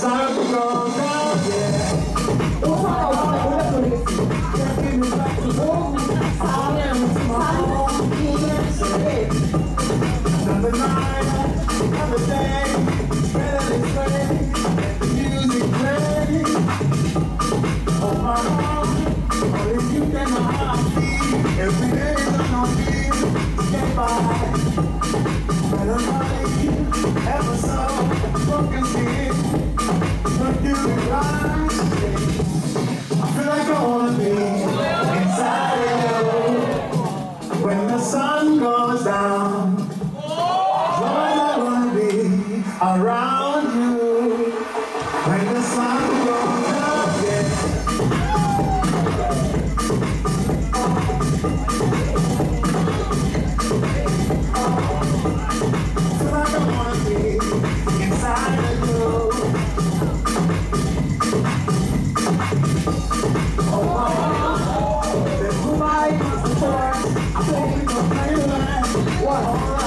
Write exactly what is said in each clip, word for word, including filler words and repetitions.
sun goes down, yeah. 오사가 오사가 노래 부르겠습니다. Give me back to home. 사냥, 사냥, 이게 another night, another day, better than play, the music play. Oh my heart, only you can my heart beat. Every day I'm on beat, get by. Better money, ever so, broken skin, but you rise. I feel like I wanna be inside of you. When the sun goes down, I wanna be around you. When the sun goes down, yeah. Feel like I wanna be inside of you. Oh my God, there's who I am before. I'm hoping to play like what?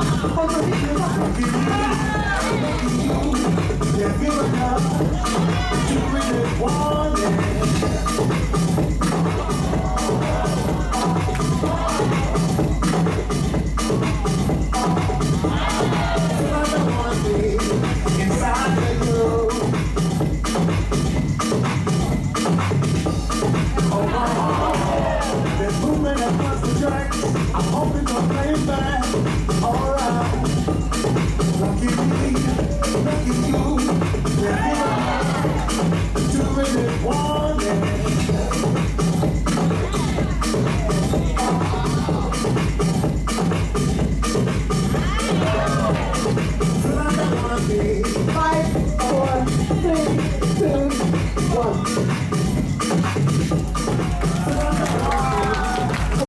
Yeah, feel enough to really want it. Feel like I wanna be inside of you. Oh my heart, there's movement across the tracks. I'm hoping to play back. Alright, lucky me, lucky you. Yeah, feel enough to really want it. Feel like I wanna be five, four, three, two, one.